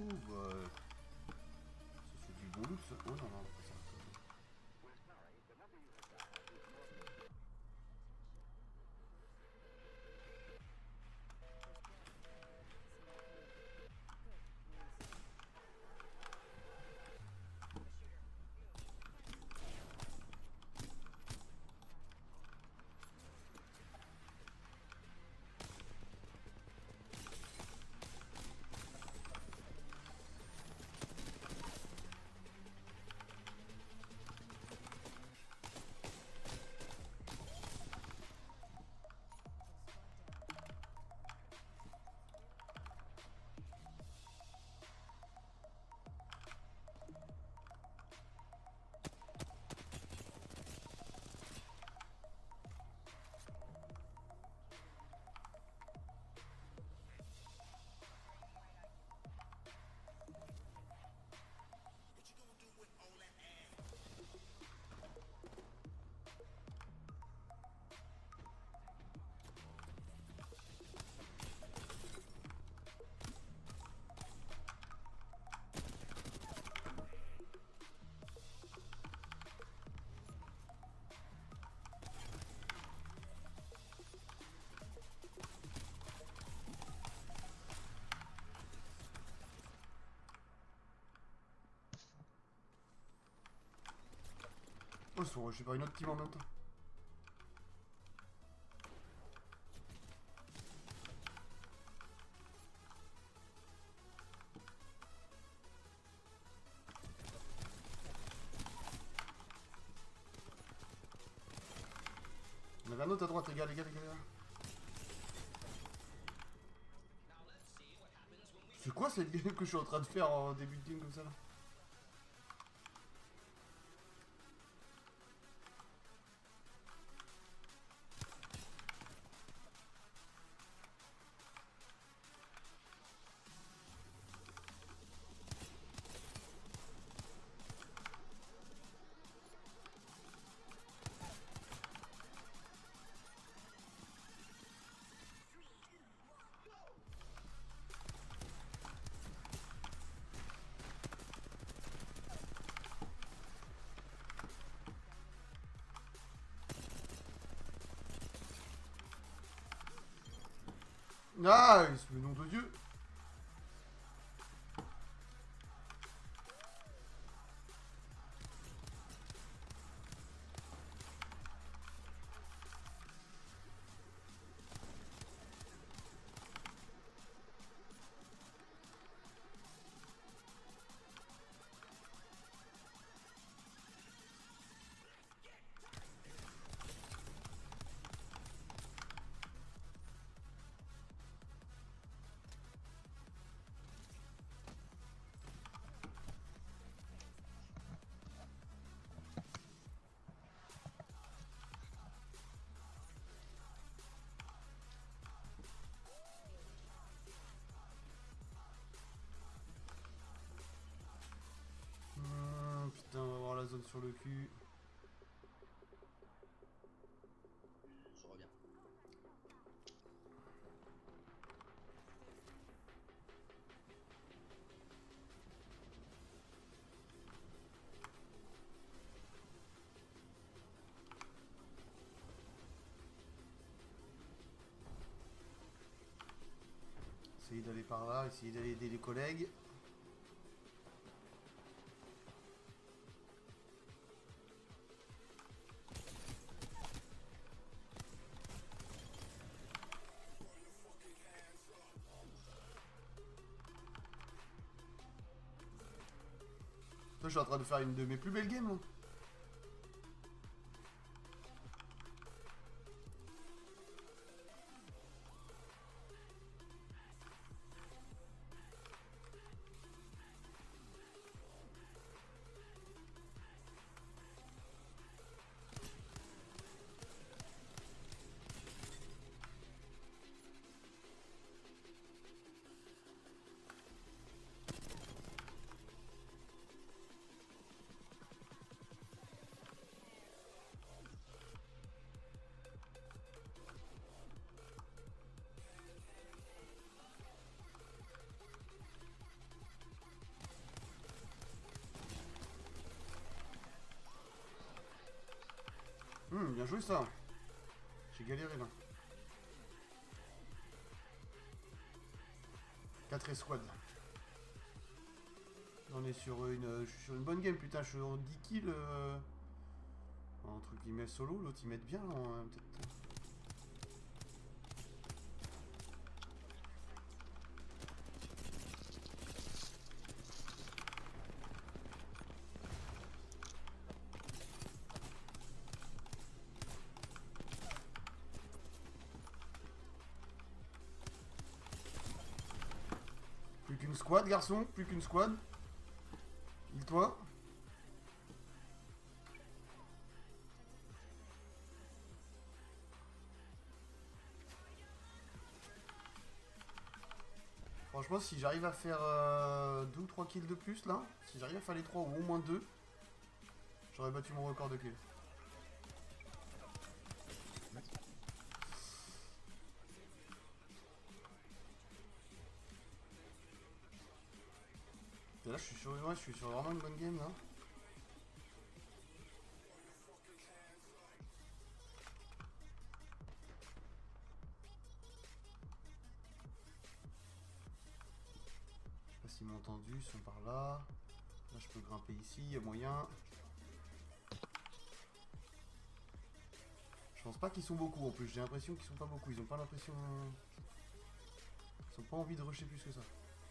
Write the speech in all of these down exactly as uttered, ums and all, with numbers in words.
bah... Ça c'est du bon luxe. Oh non, non, pas ça. Oh, ils sont rushés par une autre team en même temps. Il y en avait un autre à droite, les gars, les gars, les gars. C'est quoi cette game que je suis en train de faire en début de game comme ça là? Nice, le nom de Dieu. Mmh, putain, on va voir la zone sur le cul. Je reviens. Essayer d'aller par là, essayer d'aller aider les collègues. Toi, je suis en train de faire une de mes plus belles games là. Bien joué ça. J'ai galéré là. quatre escouades. On est sur une, je suis sur une bonne game, putain, je suis en dix kills. Euh... Un truc qui met solo, l'autre il met bien, hein, peut-être. Plus qu'une squad, garçon, plus qu'une squad. Dis-toi. Franchement, si j'arrive à faire euh, deux ou trois kills de plus là, si j'arrive à faire les trois ou au moins deux, j'aurais battu mon record de kills. Et là, je suis sur, ouais, je suis sur vraiment une bonne game là. Je sais pas s'ils m'ont entendu, ils sont par là. Là, je peux grimper ici, il y a moyen. Je pense pas qu'ils sont beaucoup en plus, j'ai l'impression qu'ils sont pas beaucoup, ils ont pas l'impression... Ils ont pas envie de rusher plus que ça.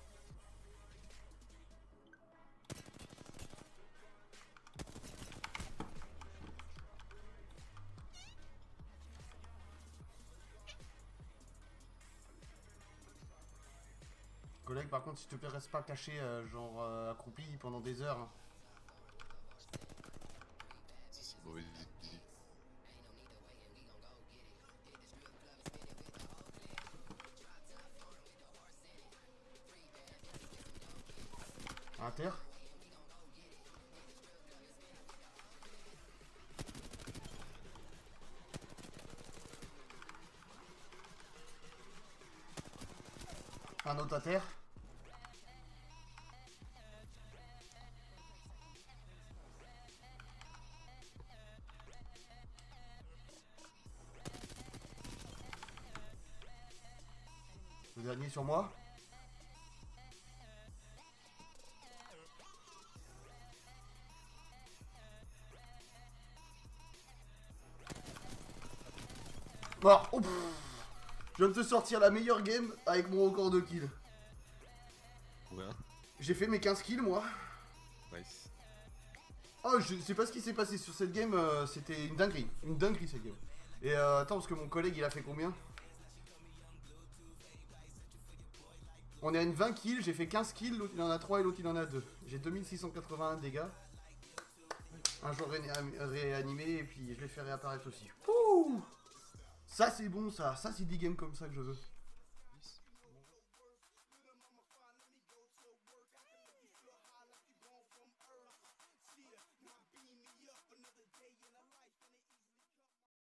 Collègue, par contre, s'il te plaît, reste pas caché, euh, genre euh, accroupi pendant des heures. Hein. Bon, vas-y, vas-y. À terre. Un autre à terre. Le dernier sur moi. Mort. Oh, je viens de te sortir la meilleure game avec mon record de kills. Ouais. J'ai fait mes quinze kills moi. Nice. Oh, je sais pas ce qui s'est passé sur cette game, euh, c'était une dinguerie. Une dinguerie cette game. Et euh, attends, parce que mon collègue il a fait combien? On est à une vingt kills, j'ai fait quinze kills, l'autre il en a trois et l'autre il en a deux. J'ai deux mille six cent quatre-vingt-un dégâts. Un jour réanimé et puis je l'ai fait réapparaître aussi. Ouh, ça c'est bon ça, ça c'est des games comme ça que je veux.